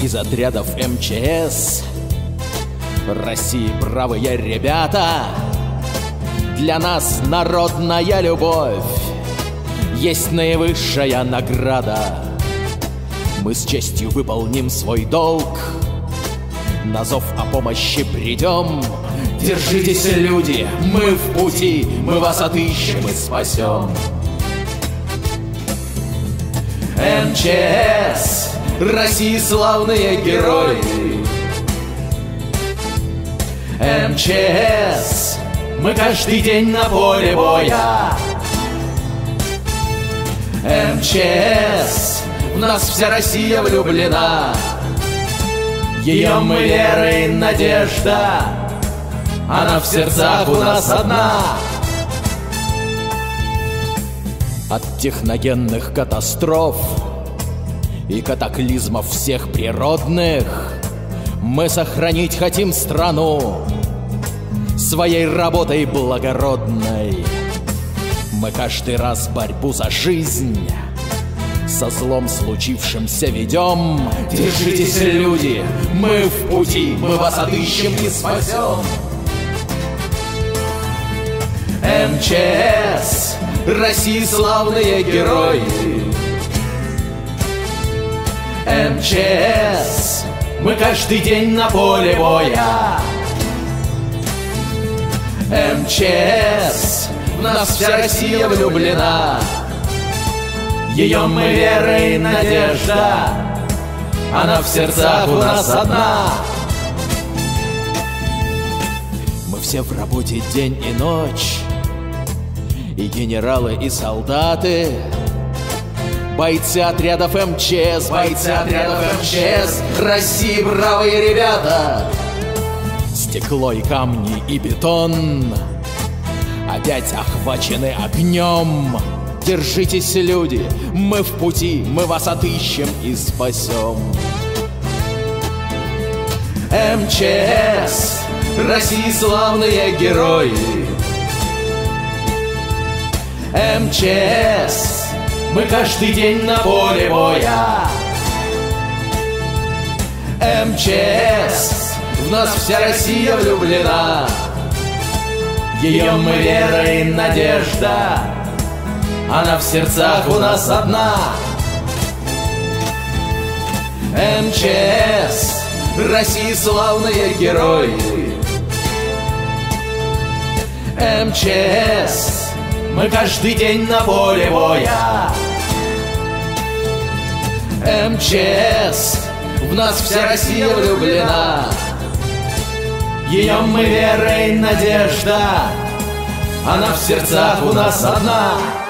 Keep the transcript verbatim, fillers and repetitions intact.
из отрядов эм че эс России бравые ребята. Для нас народная любовь есть наивысшая награда. Мы с честью выполним свой долг, на зов о помощи придем. Держитесь, люди, мы в пути, мы вас отыщем и спасем. эм че эс, России славные герои. эм че эс, мы каждый день на поле боя. эм че эс, в нас вся Россия влюблена. Ее мы вера и надежда, она в сердцах у нас одна. От техногенных катастроф и катаклизмов всех природных мы сохранить хотим страну своей работой благородной. Мы каждый раз борьбу за жизнь со злом случившимся ведем. Держитесь, люди, мы в пути, мы вас отыщем и спасем. эм че эс, России славные герои. эм че эс, мы каждый день на поле боя. эм че эс, в нас вся Россия влюблена. Ее мы вера и надежда, она в сердцах у нас одна. Мы все в работе день и ночь, и генералы, и солдаты, бойцы отрядов эм че эс, бойцы отрядов эм че эс, России бравые ребята. Стекло и камни и бетон опять охвачены огнем. Держитесь, люди, мы в пути, мы вас отыщем и спасем. эм че эс, России славные герои. эм че эс, мы каждый день на поле боя. эм че эс, в нас вся Россия влюблена. Ее мы вера и надежда, она в сердцах у нас одна. эм че эс, России славные герои. эм че эс, мы каждый день на поле боя. эм че эс, в нас вся Россия влюблена. Ее мы вера и надежда, она в сердцах у нас одна.